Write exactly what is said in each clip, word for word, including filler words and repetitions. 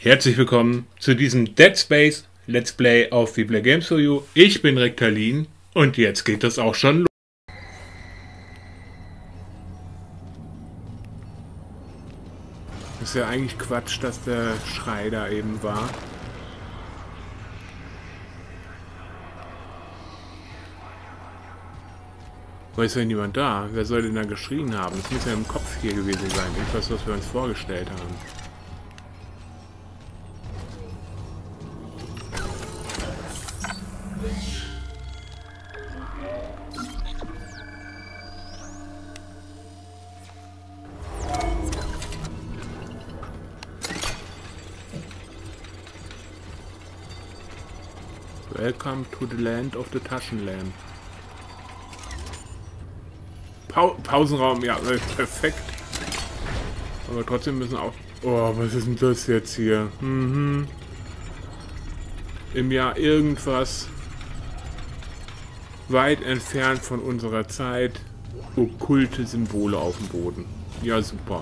Herzlich willkommen zu diesem Dead Space Let's Play auf We Play Games for You. Ich bin Rektalin und jetzt geht es auch schon los. Ist ja eigentlich Quatsch, dass der Schrei da eben war. Wo ist denn niemand da? Wer soll denn da geschrien haben? Das muss ja im Kopf hier gewesen sein. Irgendwas, was wir uns vorgestellt haben. Welcome to the land of the Taschenlamp. Pa Pausenraum, ja, perfekt. Aber trotzdem müssen auch... Oh, was ist denn das jetzt hier? Mhm. Im Jahr irgendwas. Weit entfernt von unserer Zeit. Okkulte Symbole auf dem Boden. Ja, super.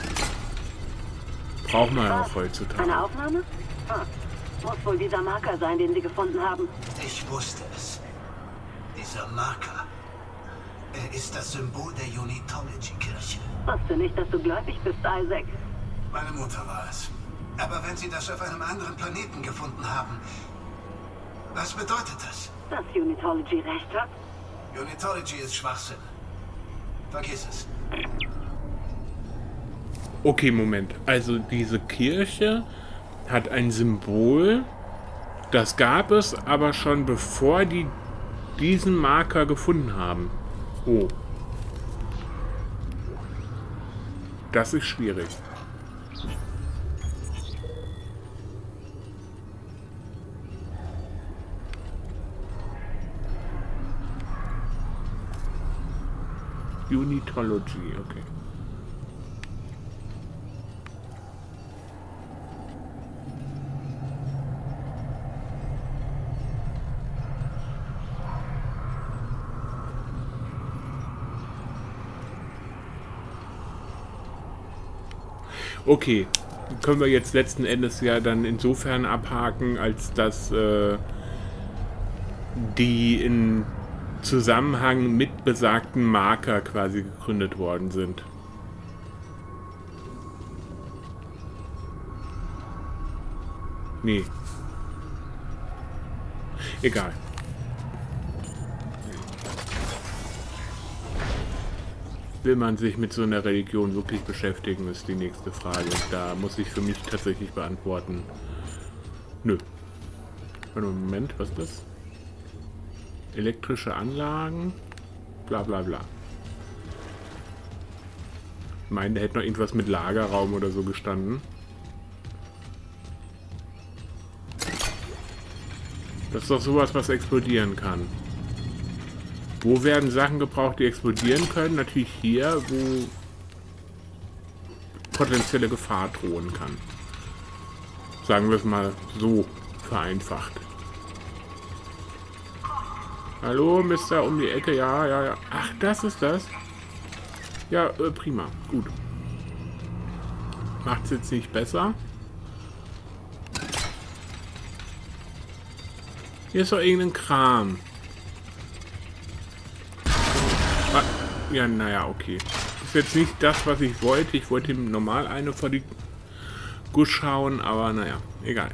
Braucht man ja auch heutzutage. Eine Aufnahme? Ah. Muss wohl dieser Marker sein, den Sie gefunden haben. Ich wusste es. Dieser Marker. Er ist das Symbol der Unitology-Kirche. Weißt du nicht, dass du gläubig bist, Isaac? Meine Mutter war es. Aber wenn Sie das auf einem anderen Planeten gefunden haben, was bedeutet das? Dass Unitology recht hat? Unitology ist Schwachsinn. Vergiss es. Okay, Moment. Also diese Kirche hat ein Symbol, das gab es aber schon bevor die diesen Marker gefunden haben. Oh. Das ist schwierig. Unitology, okay. Okay, können wir jetzt letzten Endes ja dann insofern abhaken, als dass äh, die in Zusammenhang mit besagten Marker quasi gegründet worden sind. Nee. Egal. Will man sich mit so einer Religion wirklich beschäftigen, ist die nächste Frage. Da muss ich für mich tatsächlich beantworten. Nö. Moment, was ist das? Elektrische Anlagen? Bla bla bla. Ich meine, da hätte noch irgendwas mit Lagerraum oder so gestanden. Das ist doch sowas, was explodieren kann. Wo werden Sachen gebraucht, die explodieren können? Natürlich hier, wo potenzielle Gefahr drohen kann. Sagen wir es mal so vereinfacht. Hallo, Mister um die Ecke, ja, ja, ja. Ach, das ist das? Ja, äh, prima, gut. Macht's jetzt nicht besser. Hier ist doch irgendein Kram. Ja, naja, okay. Ist jetzt nicht das, was ich wollte. Ich wollte ihm normal eine vor die Gusch hauen, aber naja, egal.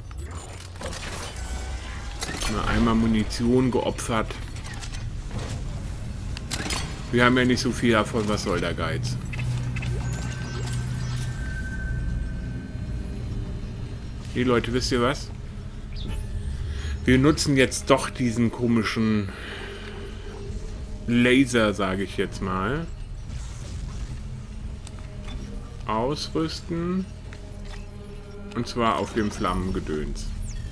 Mal einmal Munition geopfert. Wir haben ja nicht so viel davon, was soll der Geiz? Hey Leute, wisst ihr was? Wir nutzen jetzt doch diesen komischen Laser, sage ich jetzt mal. Ausrüsten. Und zwar auf dem Flammengedöns.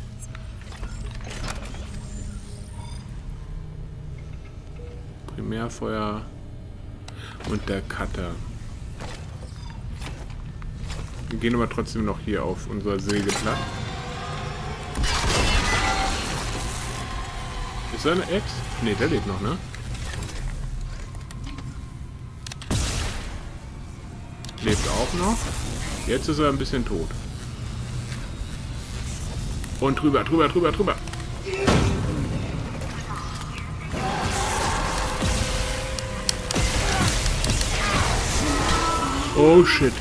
Primärfeuer und der Cutter. Wir gehen aber trotzdem noch hier auf unser Sägeblatt. Ist da eine Ex? Ne, der lebt noch, ne? Lebt auch noch. Jetzt ist er ein bisschen tot. Und drüber, drüber, drüber, drüber. Oh shit.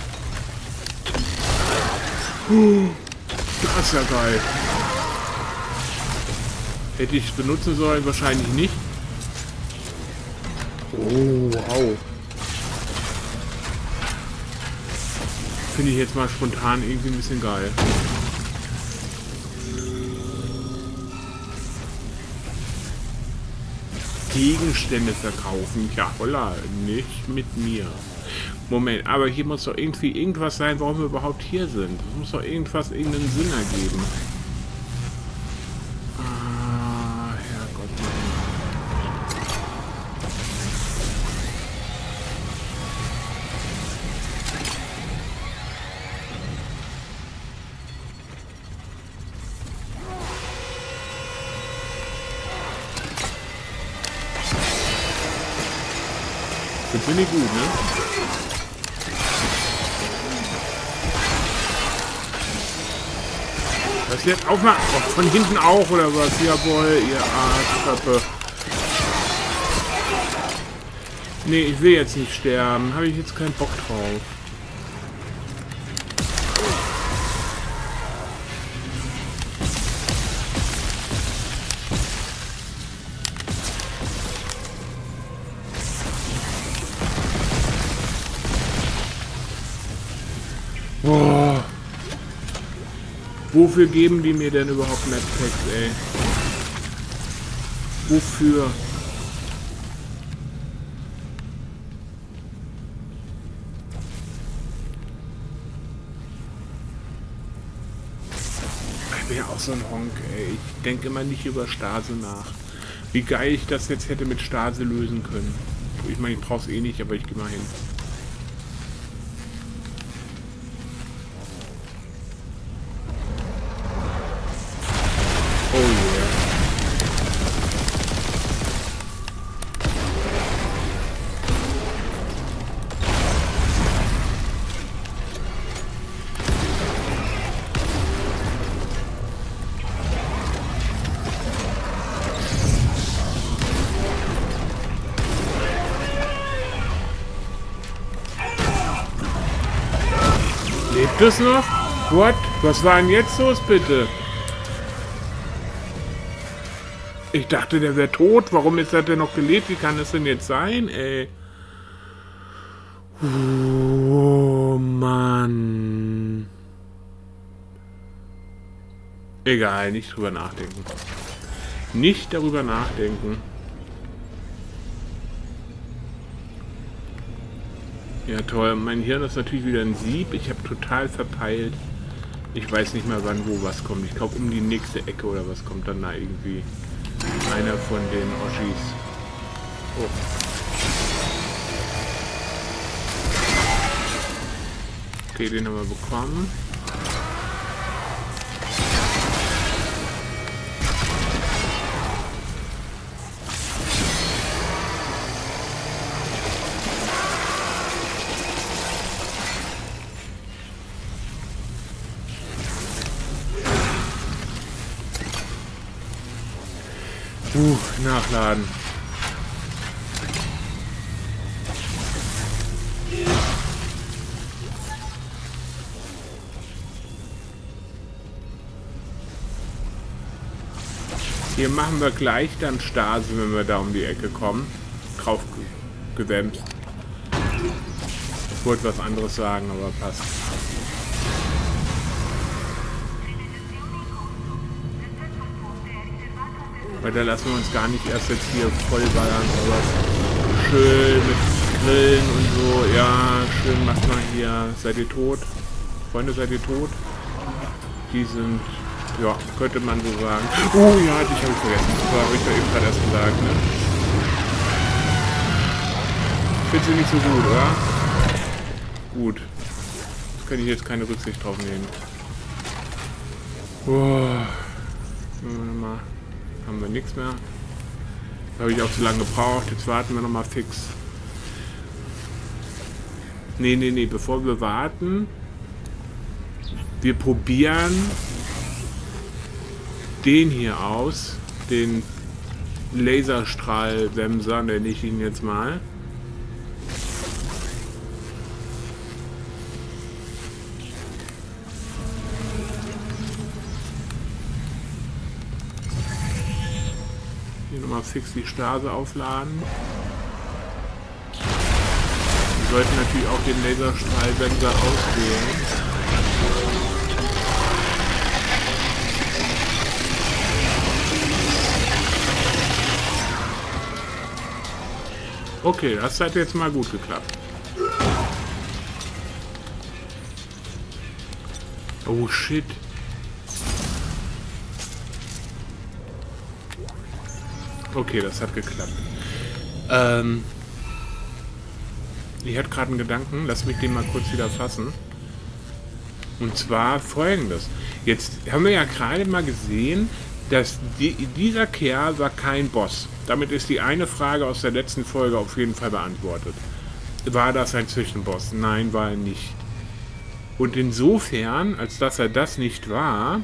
Uh, das ist ja geil. Hätte ich es benutzen sollen? Wahrscheinlich nicht. Oh, wow. Finde ich jetzt mal spontan irgendwie ein bisschen geil. Gegenstände verkaufen. Ja, holla, nicht mit mir. Moment, aber hier muss doch irgendwie irgendwas sein, warum wir überhaupt hier sind. Es muss doch irgendwas, irgendeinen Sinn ergeben. Ah, Herrgott. Das finde ich gut, ne? Was jetzt? Aufmachen! Oh, von hinten auch, oder was? Jawohl, ihr Arschköpfe. Nee, ich will jetzt nicht sterben. Habe ich jetzt keinen Bock drauf. Boah. Wofür geben die mir denn überhaupt Medpacks, ey? Wofür? Ich bin ja auch so ein Honk, ey. Ich denke immer nicht über Stase nach. Wie geil ich das jetzt hätte mit Stase lösen können. Ich meine, ich brauch's eh nicht, aber ich gehe mal hin. Oh yeah. Lebt es noch? What? Was war denn jetzt los, bitte? Ich dachte, der wäre tot. Warum ist er denn noch gelebt? Wie kann das denn jetzt sein, ey? Oh, Mann. Egal, nicht drüber nachdenken. Nicht darüber nachdenken. Ja, toll. Mein Hirn ist natürlich wieder ein Sieb. Ich habe total verpeilt. Ich weiß nicht mehr, wann wo was kommt. Ich glaube, um die nächste Ecke oder was kommt dann da irgendwie. Einer von den Oschis. Oh. Okay, den haben wir bekommen. Uh, nachladen. Hier machen wir gleich dann Stase, wenn wir da um die Ecke kommen. Drauf gewämst. Ich wollte was anderes sagen, aber passt. Weil da lassen wir uns gar nicht erst jetzt hier vollballern, aber schön mit Grillen und so. Ja, schön macht man hier. Seid ihr tot? Freunde, seid ihr tot? Die sind, ja, könnte man so sagen. Oh ja, dich habe ich vergessen. Das habe ich ja eben gerade erst gesagt, ne? Findest du nicht so gut, oder? Gut. Das kann ich jetzt keine Rücksicht drauf nehmen. Boah. Mal. Haben wir nichts mehr. Da habe ich auch zu lange gebraucht. Jetzt warten wir noch mal fix. Nee, nee, nee. Bevor wir warten, wir probieren den hier aus. Den Laserstrahlwemser nenne ich ihn jetzt mal. Hier nochmal fix die Stase aufladen. Wir sollten natürlich auch den Laserstrahlwemser auswählen. Okay, das hat jetzt mal gut geklappt. Oh shit. Okay, das hat geklappt. Ähm, ich hatte gerade einen Gedanken, lass mich den mal kurz wieder fassen. Und zwar folgendes. Jetzt haben wir ja gerade mal gesehen, dass die, dieser Kerl war kein Boss. Damit ist die eine Frage aus der letzten Folge auf jeden Fall beantwortet. War das ein Zwischenboss? Nein, war er nicht. Und insofern, als dass er das nicht war,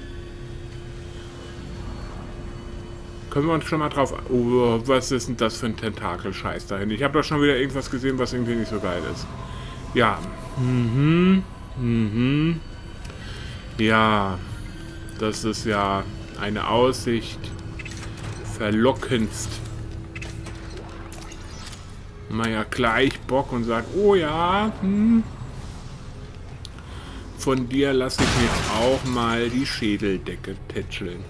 können wir uns schon mal drauf... Oh, was ist denn das für ein Tentakel-Scheiß dahin? Ich habe da schon wieder irgendwas gesehen, was irgendwie nicht so geil ist. Ja. Mhm. Mhm. Ja. Das ist ja eine Aussicht... verlockendst. Man ja gleich Bock und sagt, oh ja, hm, von dir lasse ich mir auch mal die Schädeldecke tätscheln.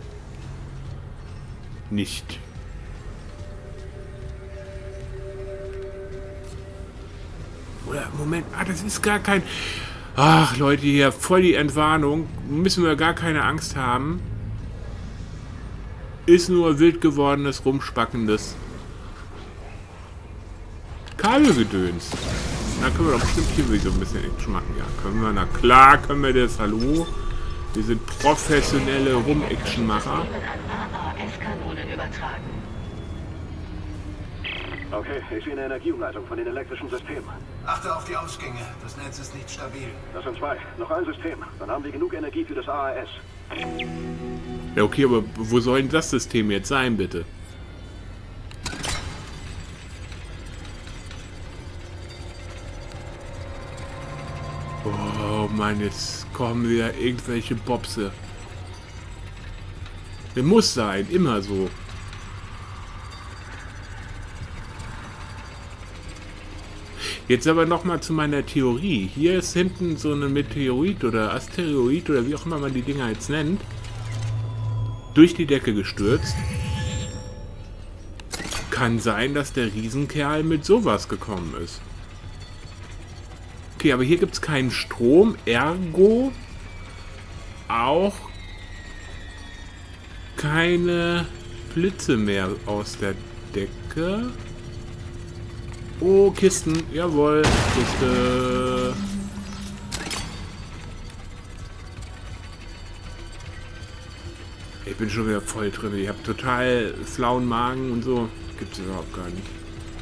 Nicht. Oder, Moment, ah, das ist gar kein... Ach, Leute, hier, voll die Entwarnung. Müssen wir gar keine Angst haben. Ist nur wild gewordenes, rumspackendes Kabelgedöns. Da können wir doch bestimmt hier wieder so ein bisschen Action machen. Ja, können wir, na klar können wir das. Hallo? Wir sind professionelle Rum-Action-Macher. Okay, ich sehe eine Energieumleitung von den elektrischen Systemen. Achte auf die Ausgänge. Das Netz ist nicht stabil. Das sind zwei. Noch ein System. Dann haben wir genug Energie für das A A S. Ja, okay, aber wo soll denn das System jetzt sein, bitte? Oh Mann, jetzt kommen wieder irgendwelche Bobse. Der muss sein, immer so. Jetzt aber nochmal zu meiner Theorie. Hier ist hinten so eine Meteorit oder Asteroid oder wie auch immer man die Dinger jetzt nennt. Durch die Decke gestürzt. Kann sein, dass der Riesenkerl mit sowas gekommen ist. Okay, aber hier gibt es keinen Strom, ergo auch keine Blitze mehr aus der Decke. Oh, Kisten, jawohl, Kiste. Ich bin schon wieder voll drin. Ich habe total flauen Magen und so. Gibt es überhaupt gar nicht.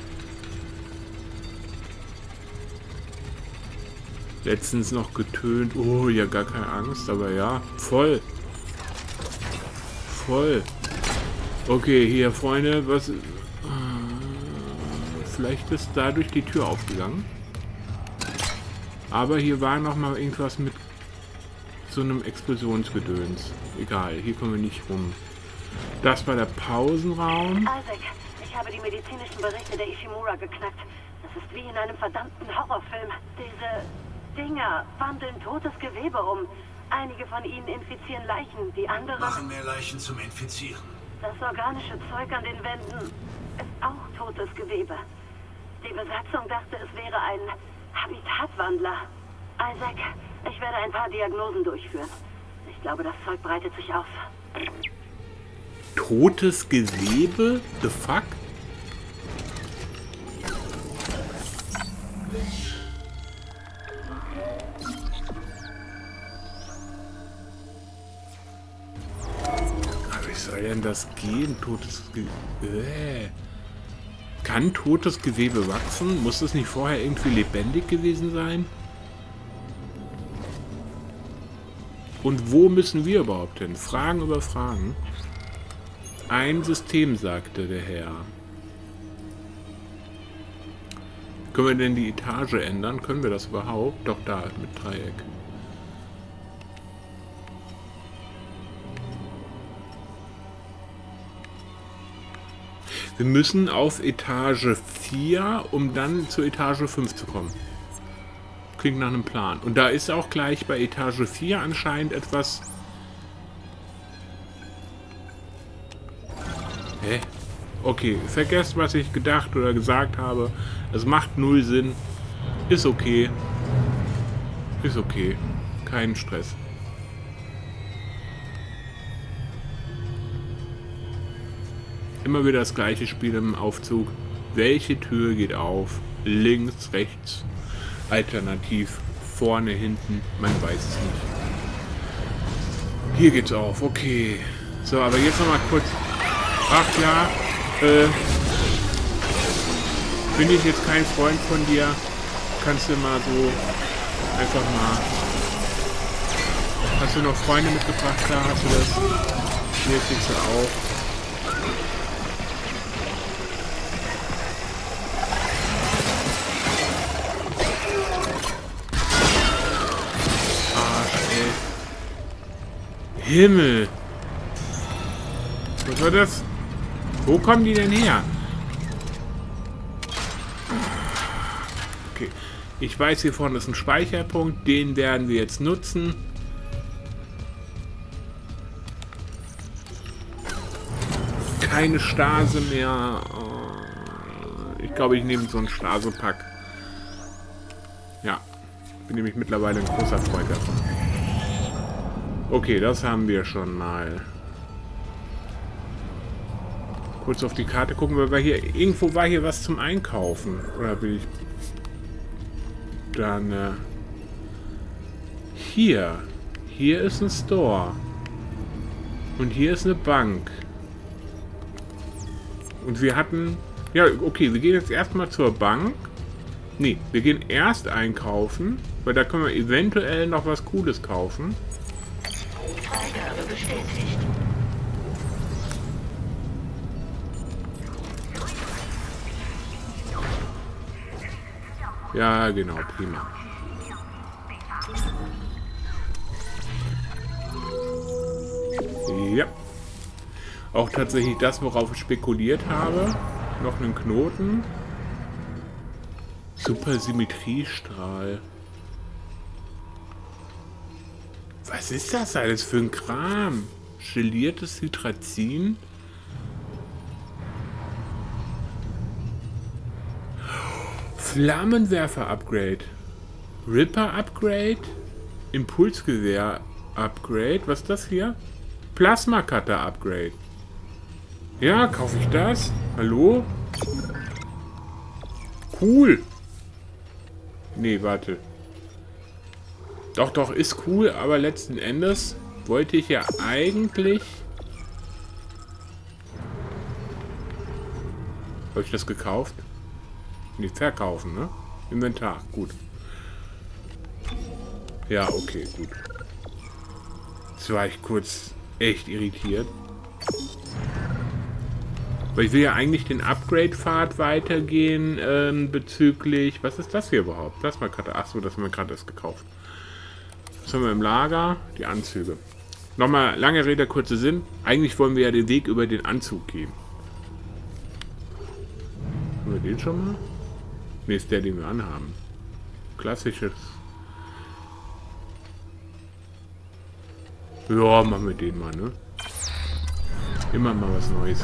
Letztens noch getönt. Oh, ja, gar keine Angst. Aber ja, voll. Voll. Okay, hier, Freunde. Was... Vielleicht ist dadurch die Tür aufgegangen. Aber hier war noch mal irgendwas mit so einem Explosionsgedöns. Egal, hier kommen wir nicht rum. Das war der Pausenraum. Isaac, ich habe die medizinischen Berichte der Ishimura geknackt. Das ist wie in einem verdammten Horrorfilm. Diese Dinger wandeln totes Gewebe um. Einige von ihnen infizieren Leichen, die anderen... Machen mehr Leichen zum Infizieren. Das organische Zeug an den Wänden ist auch totes Gewebe. Die Besatzung dachte, es wäre ein Habitatwandler. Isaac, ich werde ein paar Diagnosen durchführen. Ich glaube, das Zeug breitet sich aus. Totes Gewebe? The fuck? Aber wie soll denn das gehen? Totes Gewebe? Äh. Kann totes Gewebe wachsen? Muss es nicht vorher irgendwie lebendig gewesen sein? Und wo müssen wir überhaupt hin? Fragen über Fragen. Ein System, sagte der Herr. Können wir denn die Etage ändern? Können wir das überhaupt? Doch, da mit Dreieck. Wir müssen auf Etage vier, um dann zur Etage fünf zu kommen. Klingt nach einem Plan. Und da ist auch gleich bei Etage vier anscheinend etwas... Hä? Okay, vergesst, was ich gedacht oder gesagt habe. Es macht null Sinn. Ist okay. Ist okay. Kein Stress. Immer wieder das gleiche Spiel im Aufzug. Welche Tür geht auf? Links, rechts, alternativ, vorne, hinten. Man weiß es nicht. Hier geht's auf. Okay. So, aber jetzt noch mal kurz... Ach klar, äh, bin ich jetzt kein Freund von dir, kannst du mal so einfach mal... Hast du noch Freunde mitgebracht? Klar, hast du das? Hier kriegst du auch. Arsch, ey. Himmel! Was war das? Wo kommen die denn her? Okay. Ich weiß, hier vorne ist ein Speicherpunkt. Den werden wir jetzt nutzen. Keine Stase mehr. Ich glaube, ich nehme so einen Stasepack. Ja. Bin nämlich mittlerweile ein großer Freund davon. Okay, das haben wir schon mal. Kurz auf die Karte gucken, weil wir hier... Irgendwo war hier was zum Einkaufen. Oder bin ich... Dann... Äh, hier. Hier ist ein Store. Und hier ist eine Bank. Und wir hatten... Ja, okay, wir gehen jetzt erstmal zur Bank. Nee, wir gehen erst einkaufen. Weil da können wir eventuell noch was Cooles kaufen. Freigabe bestätigt. Ja, genau, prima. Ja. Auch tatsächlich das, worauf ich spekuliert habe. Noch einen Knoten. Supersymmetriestrahl. Was ist das alles für ein Kram? Geliertes Hydrazin? Flammenwerfer-Upgrade. Ripper-Upgrade. Impulsgewehr-Upgrade. Was ist das hier? Plasma-Cutter-Upgrade. Ja, kaufe ich das? Hallo? Cool. Nee, warte. Doch, doch, ist cool, aber letzten Endes wollte ich ja eigentlich... Habe ich das gekauft? Nee, verkaufen, ne? Inventar, gut. Ja, okay, gut. Jetzt war ich kurz echt irritiert. Weil ich will ja eigentlich den Upgrade-Pfad weitergehen ähm, bezüglich... Was ist das hier überhaupt? Plasma-Cutter. Achso, das haben wir gerade erst gekauft. Was haben wir im Lager? Die Anzüge. Nochmal, lange Rede, kurzer Sinn. Eigentlich wollen wir ja den Weg über den Anzug gehen. Haben wir den schon mal? Ne, ist der, den wir anhaben. Klassisches. Ja, machen wir den mal, ne? Immer mal was Neues.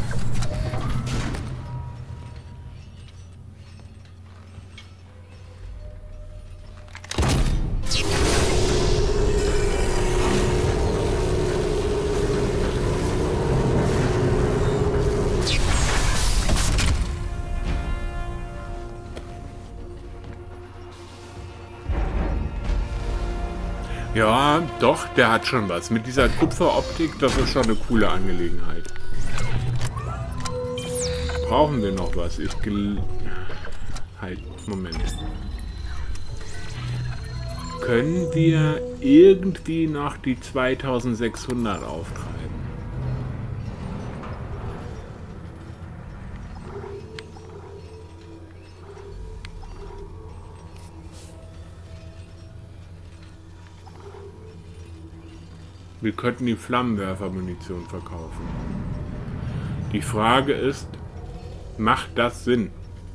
Ja, doch, der hat schon was. Mit dieser Kupferoptik, das ist schon eine coole Angelegenheit. Brauchen wir noch was? Ich gel... Halt, Moment. Können wir irgendwie noch die zweitausendsechshundert auftreiben? Wir könnten die Flammenwerfermunition verkaufen. Die Frage ist, macht das Sinn?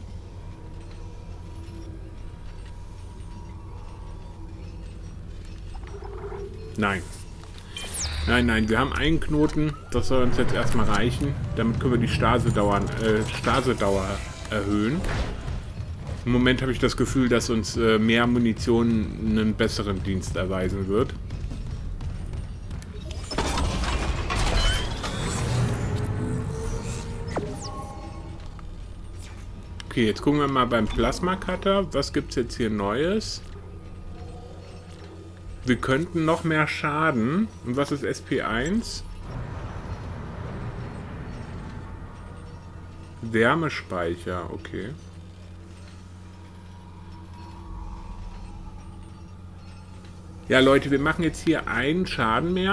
Nein. Nein, nein, wir haben einen Knoten, das soll uns jetzt erstmal reichen. Damit können wir die Stasedauer, äh, Stasedauer erhöhen. Im Moment habe ich das Gefühl, dass uns äh, mehr Munition einen besseren Dienst erweisen wird. Okay, jetzt gucken wir mal beim Plasma Cutter. Was gibt es jetzt hier Neues? Wir könnten noch mehr Schaden. Und was ist S P eins? Wärmespeicher, okay. Ja, Leute, wir machen jetzt hier einen Schaden mehr.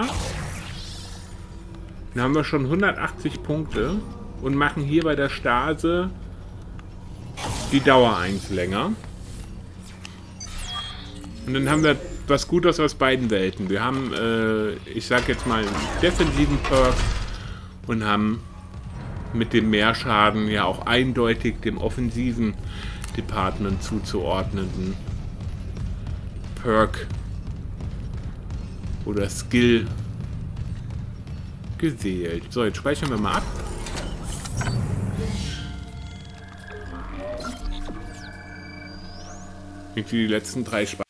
Dann haben wir schon hundertachtzig Punkte. Und machen hier bei der Stase die Dauer eins länger. Und dann haben wir was Gutes aus beiden Welten. Wir haben, äh, ich sag jetzt mal, einen defensiven Perk und haben mit dem Mehrschaden ja auch eindeutig dem offensiven Department zuzuordnenden Perk oder Skill gewählt. So, jetzt speichern wir mal ab. Die letzten drei Speicher